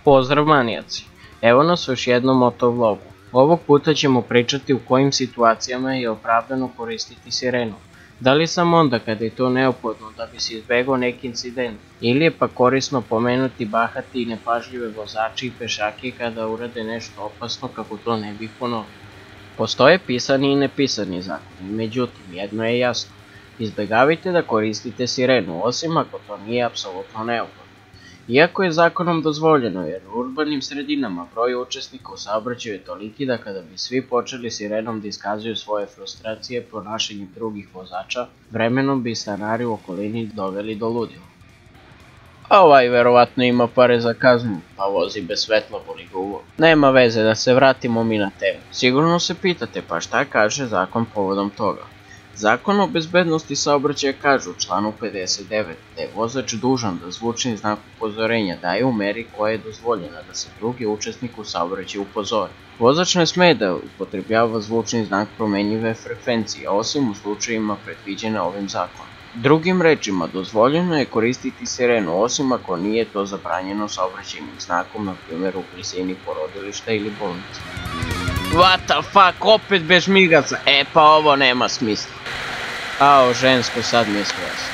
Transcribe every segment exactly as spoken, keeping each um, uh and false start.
Pozdrav manijaci, evo nas u još jednom motovlogu. Ovog puta ćemo pričati u kojim situacijama je opravdano koristiti sirenu. Da li samo onda kada je to neophodno da bi se izbegao neki incident, ili je pa korisno pomenuti bahati i nepažljive vozače i pešake kada urade nešto opasno kako to ne bi ponovili. Postoje pisani i nepisani zakoni, međutim jedno je jasno, izbegavajte da koristite sirenu osim ako to nije apsolutno neophodno. Iako je zakonom dozvoljeno jer u urbanim sredinama broj učesnika u saobraćaju je toliki da kada bi svi počeli sirenom da iskazuju svoje frustracije ponašanjem drugih vozača, vremenom bi stanari u okolini doveli do ludila. A ovaj verovatno ima pare za kaznu, pa vozi bez svetla, boli ga uvo. Nema veze, da se vratimo mi na temu. Sigurno se pitate pa šta kaže zakon povodom toga. Zakon o bezbednosti saobraćaja kaže u članu pedeset devet da je vozač dužan da zvučni znak upozorenja daje u meri koja je dozvoljena da se drugi učesnik u saobraćaju upozori. Vozač ne sme da upotrebljava zvučni znak promenjive frekvencije, osim u slučajevima predviđene ovim zakonom. Drugim rečima, dozvoljeno je koristiti sirenu, osim ako nije to zabranjeno saobraćajnim znakom, na primjer u blizini porodilišta ili bolnice. What the fuck, opet bez migaca, e pa ovo nema smisla. Ao, žensko, sad mi je skroz.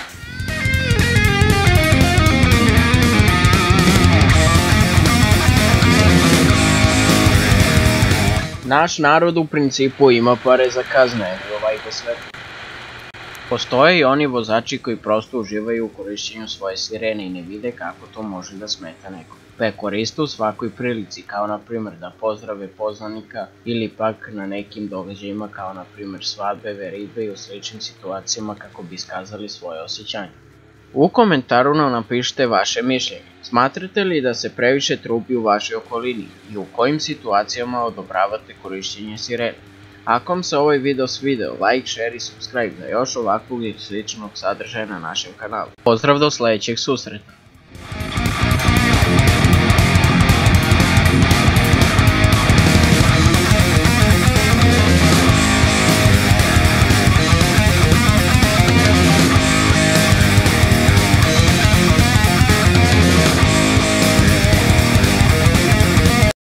Naš narod u principu ima pare za kazne, evo ovaj bez svetla. Postoje i oni vozači koji prosto uživaju u korišćenju svoje sirene i ne vide kako to može da smeta nekom, pa je koriste u svakoj prilici, kao na primjer da pozdrave poznanika ili pak na nekim događajima kao na primjer svadbe, veridbe i u sličnim situacijama kako bi iskazali svoje osjećanje. U komentaru nam napišite vaše mišljenje. Smatrate li da se previše trubi u vašoj okolini i u kojim situacijama odobravate korišćenje sirene? Ako vam se ovaj video svideo, like, share i subscribe za još ovakvog i sličnog sadržaja na našem kanalu. Pozdrav do sljedećeg susreta!